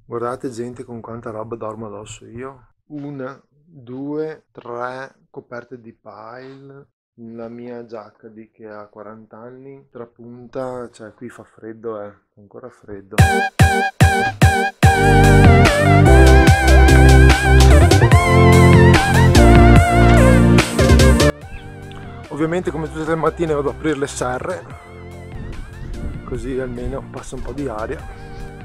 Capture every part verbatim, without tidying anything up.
Guardate gente con quanta roba dormo addosso io. Una, due, tre coperte di pile. La mia giacca di che ha quaranta anni. Trapunta, cioè qui fa freddo, eh. Fa ancora freddo. Ovviamente come tutte le mattine vado ad aprire le serre, così almeno passa un po' di aria.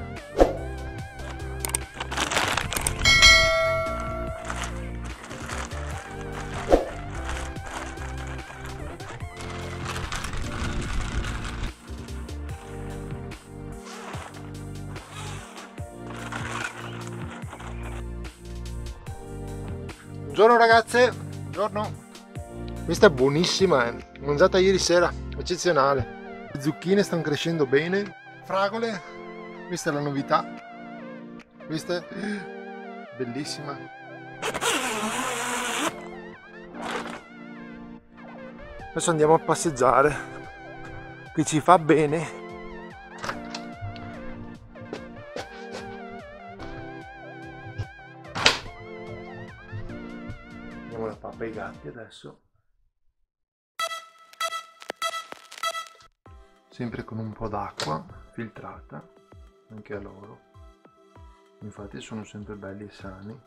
Buongiorno ragazze, buongiorno. Questa è buonissima, eh. Mangiata ieri sera, eccezionale. Le zucchine stanno crescendo bene. Fragole, questa è la novità. Questa è bellissima. Adesso andiamo a passeggiare, che ci fa bene. Diamo la pappa ai gatti adesso. Sempre con un po' d'acqua filtrata anche a loro, infatti sono sempre belli e sani.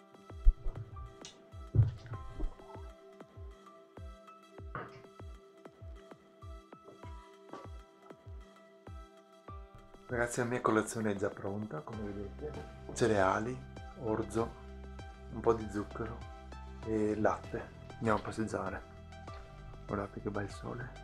Ragazzi, la mia colazione è già pronta, come vedete: cereali, orzo, un po' di zucchero e latte. Andiamo a passeggiare, guardate che bel sole.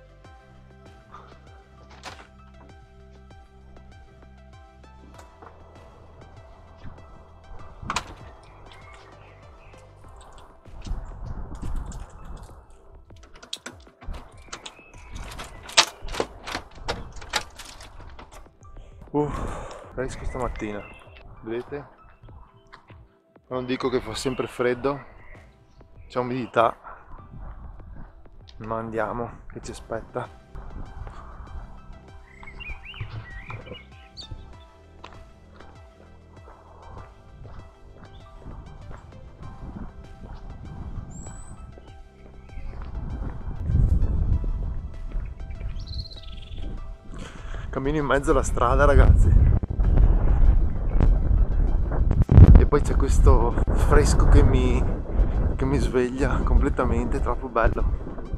Uff, fresco stamattina, vedete? Non dico che fa sempre freddo, c'è umidità, ma andiamo, che ci aspetta. Cammino in mezzo alla strada, ragazzi, e poi c'è questo fresco che mi, che mi sveglia completamente, troppo bello.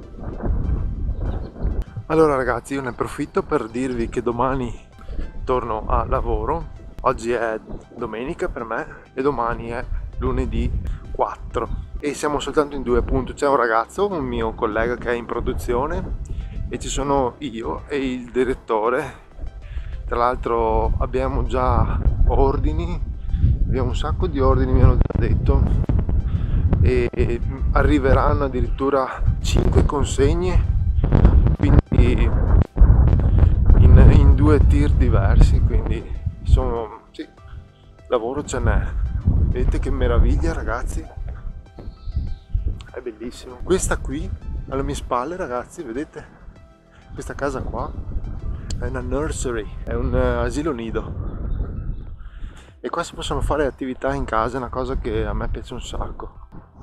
Allora ragazzi, io ne approfitto per dirvi che domani torno a lavoro. Oggi è domenica per me e domani è lunedì quattro e siamo soltanto in due, appunto. C'è un ragazzo, un mio collega che è in produzione, e ci sono io e il direttore. Tra l'altro abbiamo già ordini, abbiamo un sacco di ordini, mi hanno già detto, e arriveranno addirittura cinque consegne, quindi in, in due tir diversi, quindi sono, sì, lavoro ce n'è. Vedete che meraviglia, ragazzi, è bellissimo. Questa qui alle mie spalle, ragazzi, vedete, questa casa qua è una nursery, è un asilo nido, e qua si possono fare attività in casa, è una cosa che a me piace un sacco.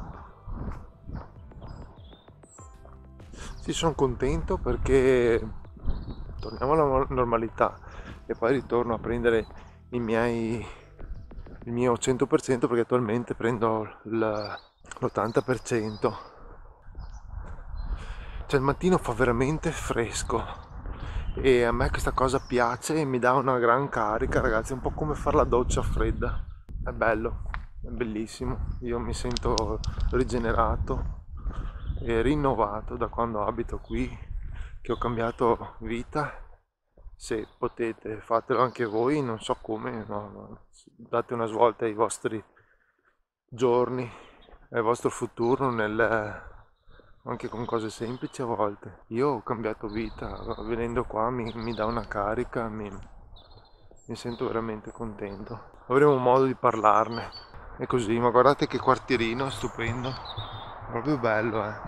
Sì, sono contento perché torniamo alla normalità e poi ritorno a prendere i miei, il mio cento per cento, perché attualmente prendo l'ottanta per cento. Cioè il mattino fa veramente fresco e a me questa cosa piace e mi dà una gran carica, ragazzi. È un po' come fare la doccia fredda, è bello, è bellissimo. Io mi sento rigenerato e rinnovato da quando abito qui, che ho cambiato vita. Se potete fatelo anche voi, non so come, no, no. Date una svolta ai vostri giorni, al vostro futuro, nel, anche con cose semplici a volte. Io ho cambiato vita, venendo qua mi, mi dà una carica, mi, mi sento veramente contento. Avremo modo di parlarne. E così, ma guardate che quartierino stupendo, proprio bello, eh.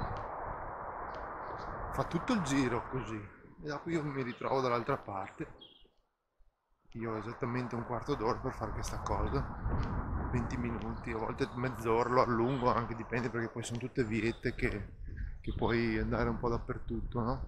Fa tutto il giro così, e dopo io mi ritrovo dall'altra parte. Io ho esattamente un quarto d'ora per fare questa cosa, venti minuti, a volte mezz'ora, lo allungo anche, dipende, perché poi sono tutte viette che, che puoi andare un po' dappertutto, no?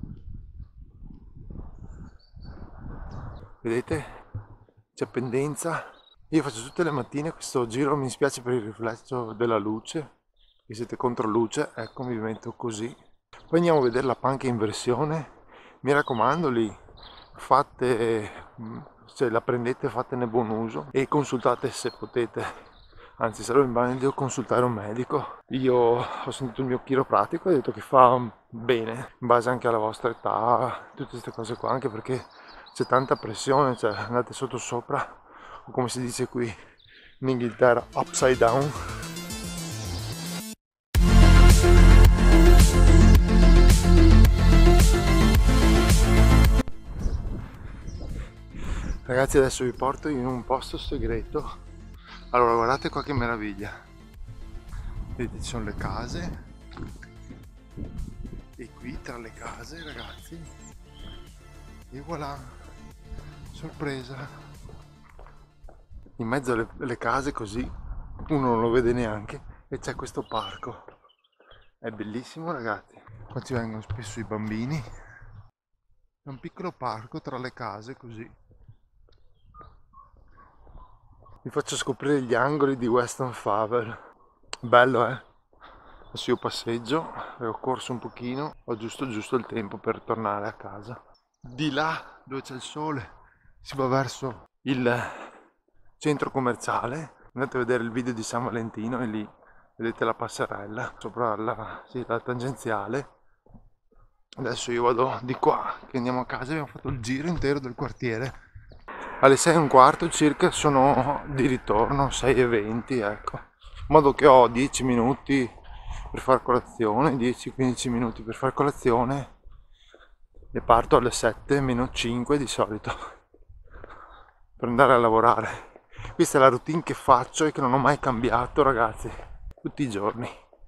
Vedete? C'è pendenza. Io faccio tutte le mattine questo giro, mi dispiace per il riflesso della luce, che siete contro luce, ecco, mi metto così. Poi andiamo a vedere la panca in versione. Mi raccomando, lì fate, se la prendete, fatene buon uso e consultate se potete, anzi sarebbe meglio consultare un medico. Io ho sentito il mio chiropratico e ha detto che fa bene, in base anche alla vostra età, tutte queste cose qua, anche perché c'è tanta pressione, cioè andate sotto sopra, o come si dice qui in Inghilterra, upside down. Ragazzi, adesso vi porto in un posto segreto. Allora, guardate qua che meraviglia. Vedete, ci sono le case e qui tra le case, ragazzi, e voilà, sorpresa, in mezzo alle, alle case, così uno non lo vede neanche, e c'è questo parco. È bellissimo, ragazzi. Qua ci vengono spesso i bambini. È un piccolo parco tra le case, così. Vi faccio scoprire gli angoli di Weston Favre. Bello, eh? Adesso io passeggio, e ho corso un pochino, ho giusto giusto il tempo per tornare a casa. Di là, dove c'è il sole, si va verso il centro commerciale. Andate a vedere il video di San Valentino e lì vedete la passerella sopra la, sì, la tangenziale. Adesso io vado di qua, che andiamo a casa, abbiamo fatto il giro intero del quartiere. Alle sei e un quarto circa sono di ritorno, sei e venti, ecco. In modo che ho dieci minuti per fare colazione, dieci quindici minuti per fare colazione, e parto alle sette meno cinque di solito per andare a lavorare. Questa è la routine che faccio e che non ho mai cambiato, ragazzi, tutti i giorni.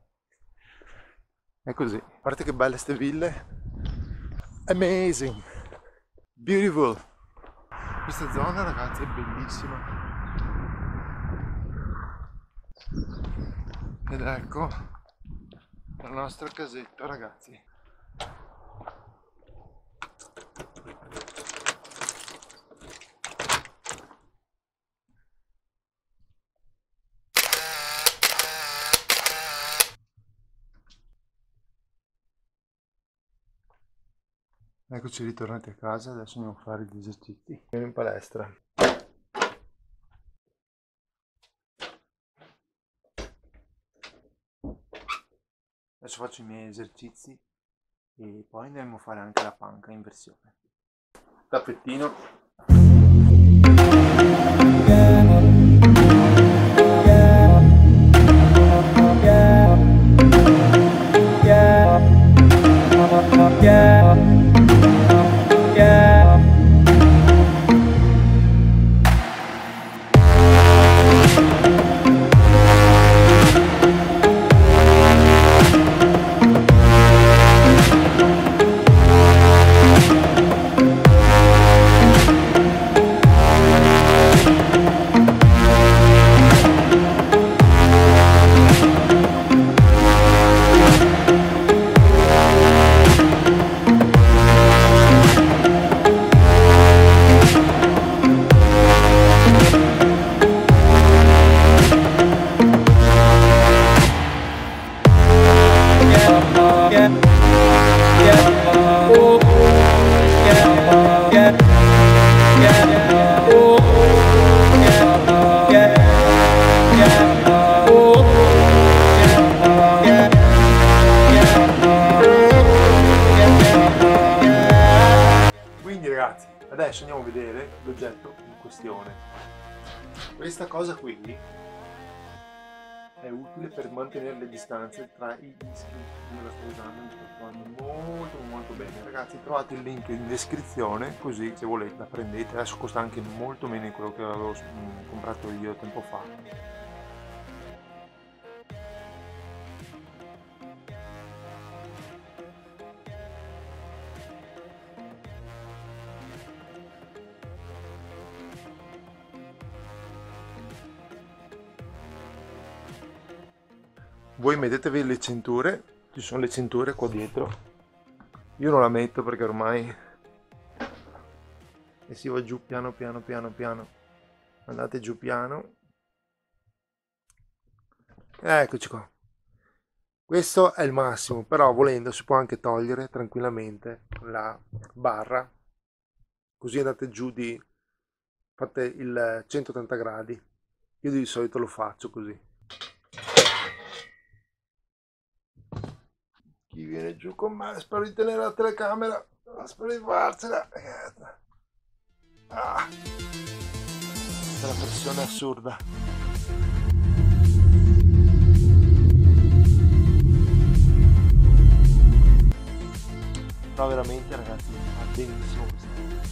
È così. A parte che belle ste ville. Amazing. Beautiful. Questa zona, ragazzi, è bellissima. Ed ecco la nostra casetta, ragazzi. Eccoci ritornati a casa, adesso andiamo a fare gli esercizi. Andiamo in palestra. Adesso faccio i miei esercizi e poi andremo a fare anche la panca in versione. Tappettino. Adesso andiamo a vedere l'oggetto in questione. Questa cosa qui è utile per mantenere le distanze tra i dischi. Io la sto usando, mi sto trovando molto molto bene. Ragazzi, trovate il link in descrizione, così se volete la prendete. Adesso costa anche molto meno di quello che avevo comprato io tempo fa. voi mettetevi le cinture, ci sono le cinture qua dietro, io non la metto perché ormai e si va giù piano piano piano piano, andate giù piano, eccoci qua. Questo è il massimo, però volendo si può anche togliere tranquillamente la barra, così andate giù di, fate il centottanta gradi, io di solito lo faccio così. Chi viene giù con me, spero di tenere la telecamera, spero di farcela. Ah, questa è la pressione assurda. No, veramente ragazzi, va benissimo questo.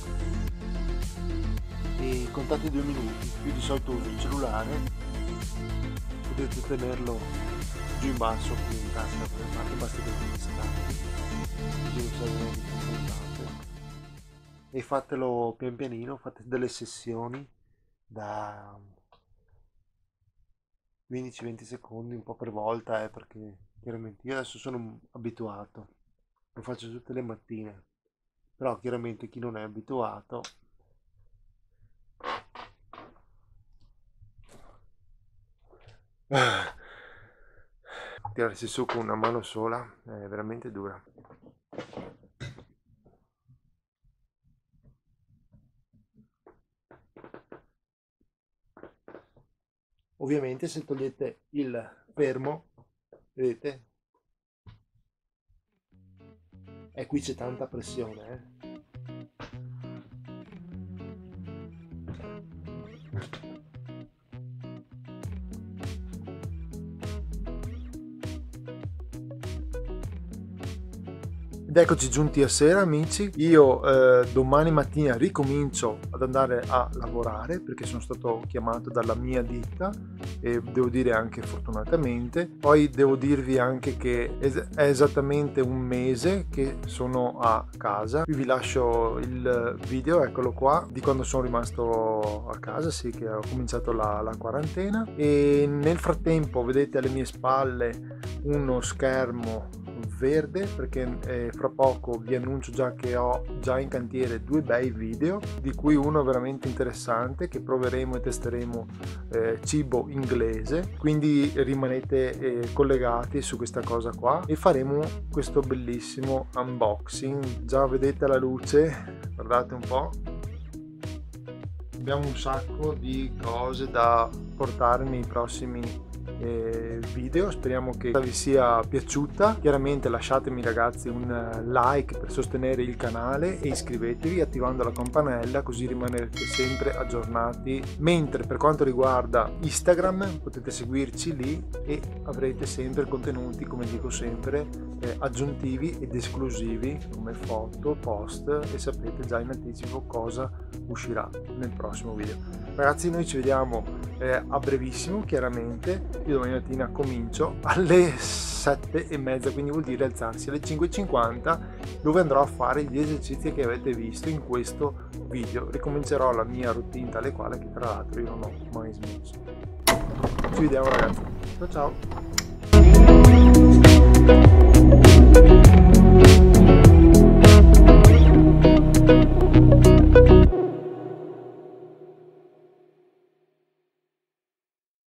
E contate due minuti, io di solito uso il cellulare, potete tenerlo giù in basso qui in tasca, anche basta che vi stacchi, così non serve neanche confrontate. E fatelo pian pianino, fate delle sessioni da quindici venti secondi, un po' per volta, eh, perché chiaramente io adesso sono abituato, lo faccio tutte le mattine, però chiaramente chi non è abituato tirarsi su con una mano sola è veramente dura. Ovviamente se togliete il fermo, vedete, e qui c'è tanta pressione, eh. Ed eccoci giunti a sera amici, io eh, domani mattina ricomincio ad andare a lavorare perché sono stato chiamato dalla mia ditta e devo dire anche fortunatamente. Poi devo dirvi anche che è esattamente un mese che sono a casa. Qui vi lascio il video, eccolo qua, di quando sono rimasto a casa, sì, che ho cominciato la, la quarantena. E nel frattempo vedete alle mie spalle uno schermo verde perché eh, fra poco vi annuncio già che ho già in cantiere due bei video, di cui uno veramente interessante che proveremo e testeremo, eh, cibo inglese, quindi rimanete eh, collegati su questa cosa qua e faremo questo bellissimo unboxing. Già vedete la luce, guardate un po', abbiamo un sacco di cose da portare nei prossimi video, speriamo che vi sia piaciuta. Chiaramente lasciatemi ragazzi un like per sostenere il canale e iscrivetevi attivando la campanella così rimanete sempre aggiornati, mentre per quanto riguarda Instagram potete seguirci lì e avrete sempre contenuti, come dico sempre, eh, aggiuntivi ed esclusivi come foto, post, e sapete già in anticipo cosa uscirà nel prossimo video. Ragazzi, noi ci vediamo eh, a brevissimo. Chiaramente io domani mattina comincio alle sette e mezza, quindi vuol dire alzarsi alle cinque e cinquanta, dove andrò a fare gli esercizi che avete visto in questo video. Ricomincerò la mia routine tale quale, che tra l'altro io non ho mai smesso. Ci vediamo ragazzi, ciao ciao.